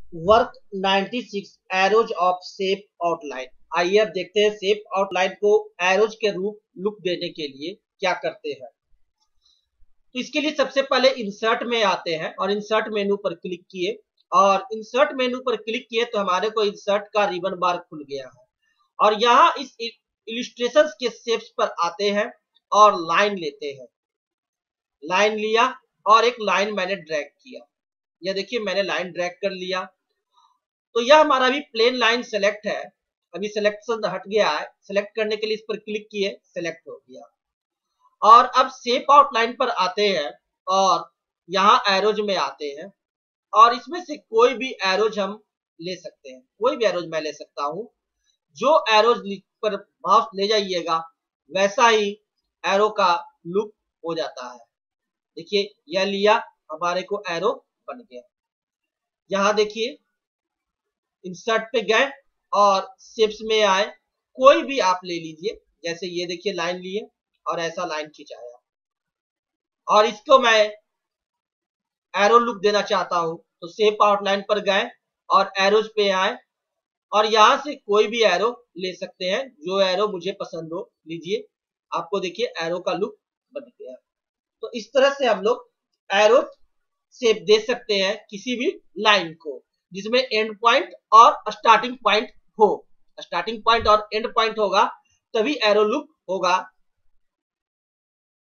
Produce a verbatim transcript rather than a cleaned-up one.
Work ninety six arrows of shape outline. आइए अब देखते हैं शेप आउटलाइन को एरोज के रूप लुक देने के लिए क्या करते हैं। तो इसके लिए सबसे पहले इंसर्ट में आते हैं और इंसर्ट मेनू पर क्लिक किए और इंसर्ट मेनू पर क्लिक किए तो हमारे को इंसर्ट का रिबन बार खुल गया है और यहाँ इस इलिस्ट्रेशन के शेप्स पर आते हैं और लाइन लेते हैं। लाइन लिया और एक लाइन मैंने ड्रैग किया, यह देखिए मैंने लाइन ड्रैग कर लिया। तो यह हमारा भी प्लेन लाइन सेलेक्ट है, अभी सिलेक्शन हट गया है। सेलेक्ट करने के लिए इस पर क्लिक किए, सेलेक्ट हो गया। और अब शेप आउटलाइन पर आते हैं और यहाँ एरोज में आते हैं और इसमें से कोई भी एरोज हम ले सकते हैं। कोई भी एरोज मैं ले सकता हूं। जो एरोज पर माउस ले जाइएगा वैसा ही एरो का लुक हो जाता है। देखिए यह लिया, हमारे को एरो बन गया। यहां देखिए इंसर्ट पे गए और शेप्स में आए, कोई भी आप ले लीजिए। जैसे ये देखिए लाइन लिए और ऐसा लाइन खिंचाया और इसको मैं एरो लुक देना चाहता हूं तो शेप आउटलाइन पर गए और एरोज पे आए और यहां से कोई भी एरो ले सकते हैं, जो एरो मुझे पसंद हो लीजिए। आपको देखिए एरो का लुक बन गया। तो इस तरह से हम लोग एरो शेप दे सकते हैं किसी भी लाइन को जिसमें एंड पॉइंट और स्टार्टिंग पॉइंट हो। स्टार्टिंग पॉइंट और एंड पॉइंट होगा तभी एरो लुक होगा।